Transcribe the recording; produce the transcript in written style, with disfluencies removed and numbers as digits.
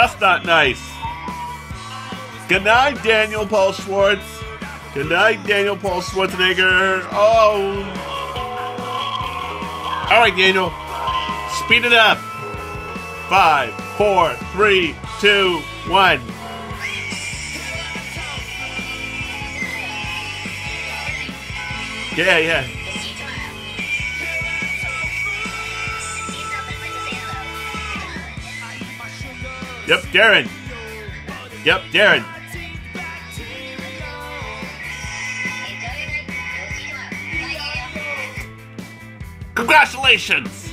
That's not nice. Good night, Daniel Paul Schwartz. Good night, Daniel Paul Schwarzenegger. Oh. All right, Daniel. Speed it up. 5, 4, 3, 2, 1. Yeah. Yep, Darren. Yep, Darren. Congratulations!